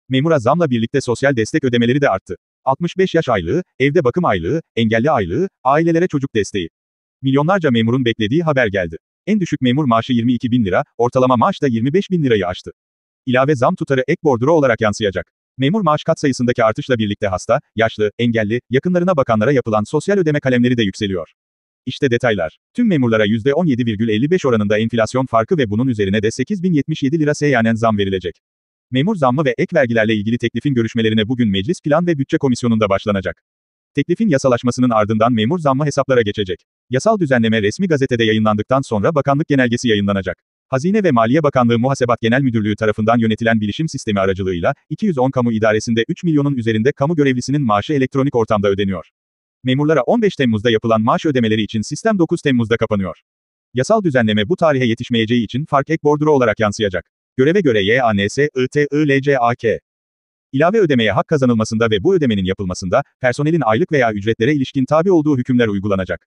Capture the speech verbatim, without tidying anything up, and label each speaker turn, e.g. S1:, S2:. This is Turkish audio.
S1: Memura zamla birlikte sosyal destek ödemeleri de arttı. altmış beş yaş aylığı, evde bakım aylığı, engelli aylığı, ailelere çocuk desteği. Milyonlarca memurun beklediği haber geldi. En düşük memur maaşı yirmi iki bin lira, ortalama maaş da yirmi beş bin lirayı aştı. İlave zam tutarı ek bordro olarak yansıyacak. Memur maaş katsayısındaki artışla birlikte hasta, yaşlı, engelli, yakınlarına bakanlara yapılan sosyal ödeme kalemleri de yükseliyor. İşte detaylar. Tüm memurlara yüzde on yedi virgül elli beş oranında enflasyon farkı ve bunun üzerine de sekiz bin yetmiş yedi lira seyyanen zam verilecek. Memur zammı ve ek vergilerle ilgili teklifin görüşmelerine bugün Meclis Plan ve Bütçe Komisyonu'nda başlanacak. Teklifin yasalaşmasının ardından memur zammı hesaplara geçecek. Yasal düzenleme resmi gazetede yayınlandıktan sonra bakanlık genelgesi yayınlanacak. Hazine ve Maliye Bakanlığı Muhasebat Genel Müdürlüğü tarafından yönetilen bilişim sistemi aracılığıyla, iki yüz on kamu idaresinde üç milyonun üzerinde kamu görevlisinin maaşı elektronik ortamda ödeniyor. Memurlara on beş Temmuz'da yapılan maaş ödemeleri için sistem dokuz Temmuz'da kapanıyor. Yasal düzenleme bu tarihe yetişmeyeceği için fark ek bordro olarak yansıyacak. Göreve göre Y A N S, I T, I L C A K. İlave ödemeye hak kazanılmasında ve bu ödemenin yapılmasında, personelin aylık veya ücretlere ilişkin tabi olduğu hükümler uygulanacak.